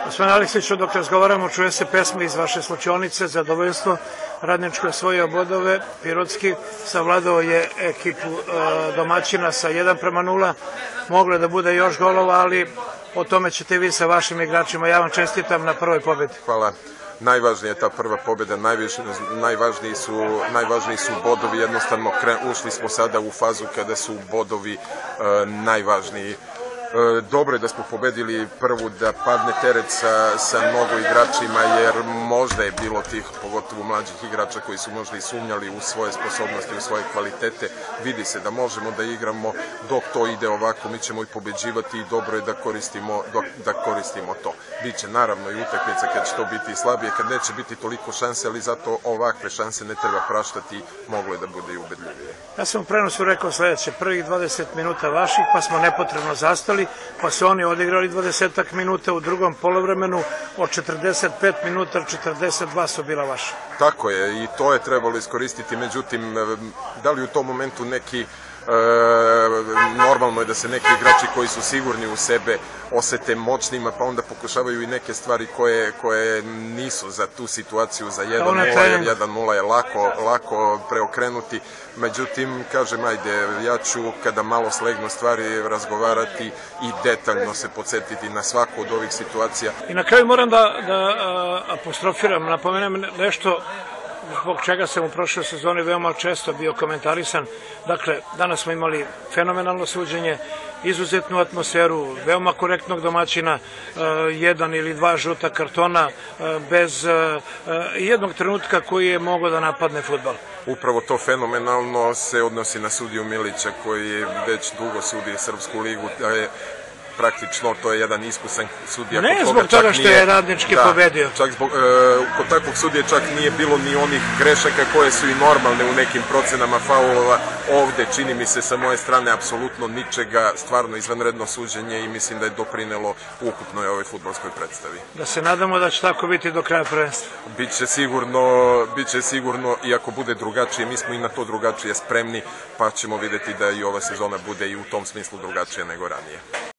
Gospodin Aleksiću, dok razgovaramo, čuje se pesma iz vaše slučionice, Zadovoljstvo. Radničko je osvojio bodove, Pirotski savladao je ekipu domaćina sa 1:0. Moglo je da bude još golova, ali o tome ćete vi sa vašim igračima. Ja vam čestitam na prvoj pobedi. Hvala. Najvažnija je ta prva pobjeda, najvažniji su bodovi, jednostavno ušli smo sada u fazu kada su bodovi najvažniji. Dobro je da smo pobedili prvu, da padne teret sa mnogo igračima, jer možda je bilo tih, pogotovo mlađih igrača koji su možda i sumnjali u svoje sposobnosti, u svoje kvalitete. Vidi se da možemo da igramo, dok to ide ovako mi ćemo i pobeđivati i dobro je da koristimo to. Biće naravno i utakmica kad će to biti slabije, kad neće biti toliko šanse, ali zato ovakve šanse ne treba praštati, moglo je da bude i ubedljivije. Ja sam u prenosu rekao sledeće, prvih 20 minuta vaših, pa smo nepotrebno zastali, pa su oni odigrali 20 minuta, u drugom polovremenu od 45 minuta, 42 su bila vaša. Tako je, i to je trebalo iskoristiti, međutim, da li u tom momentu neki normalno je da se neki igrači koji su sigurni u sebe osete moćnima, pa onda pokušavaju i neke stvari koje nisu za tu situaciju, za 1:0, jer 1:0 je lako preokrenuti. Međutim, kažem, ajde, ja ću kada malo slegnu stvari razgovarati i detaljno se podsjetiti na svaku od ovih situacija. I na kraju moram da apostrofiram, napomenem nešto zbog čega sam u prošloj sezoni veoma često bio komentarisan. Dakle, danas smo imali fenomenalno suđenje, izuzetnu atmosferu, veoma korektnog domaćina, 1 ili 2 žuta kartona, bez jednog trenutka koji je mogao da napadne fudbal. Upravo to fenomenalno se odnosi na sudiju Milića, koji već dugo sudi Srpsku ligu, praktično to je jedan iskusan sudija. Ne zbog toga što je Radnički pobedio. Kod takvog sudije čak nije bilo ni onih grešaka koje su i normalne u nekim procenama faulova. Ovde, čini mi se sa moje strane, apsolutno ničega, stvarno izvanredno suđenje i mislim da je doprinelo ukupnoj ovoj fudbalskoj predstavi. Da se nadamo da će tako biti do kraja prvenstva. Biće sigurno, i ako bude drugačije, mi smo i na to drugačije spremni, pa ćemo videti da i ova sezona bude i u tom smislu drugačija nego ranije.